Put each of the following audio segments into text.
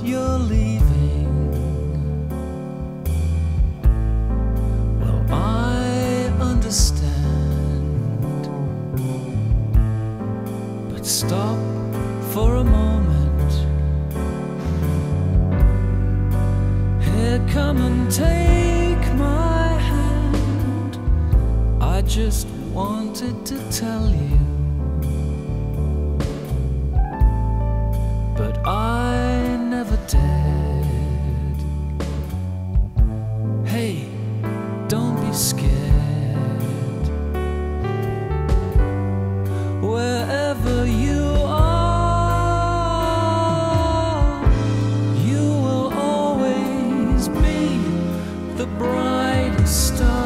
you're leaving. Well, I understand, but stop for a moment. Here, come and take my hand. I just wanted to tell you, but I never dared. Hey, don't be scared. Wherever you are, you will always be the brightest star.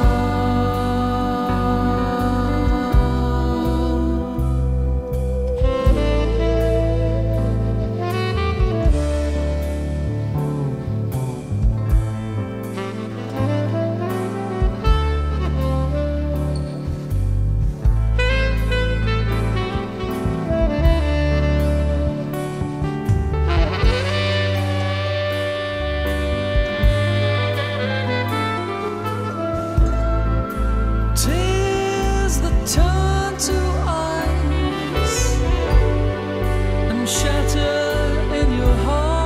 Tears that turn to ice and shatter in your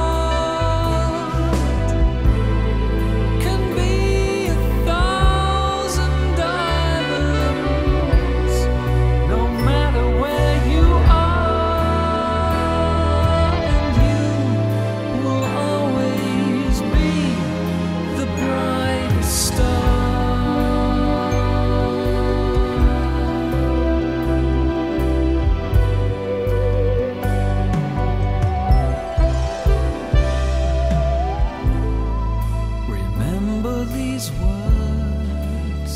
heart can be 1,000 diamonds, no matter where you are, and you will always be the brightest star. Remember these words,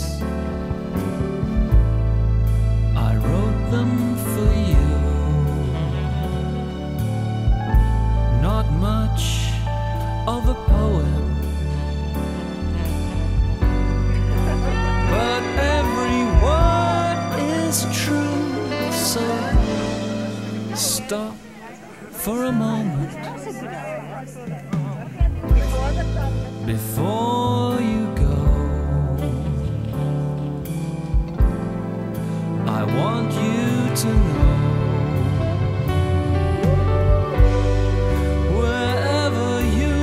I wrote them for you. Not much of a poem, but every word is true. So stop for a moment before you go. I want you to know, wherever you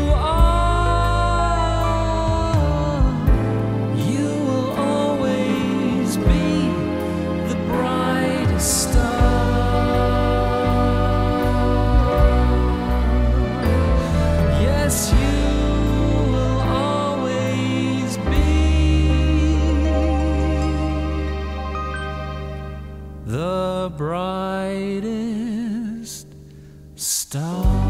are, you will always be the brightest star. Yes, you will always be the brightest star.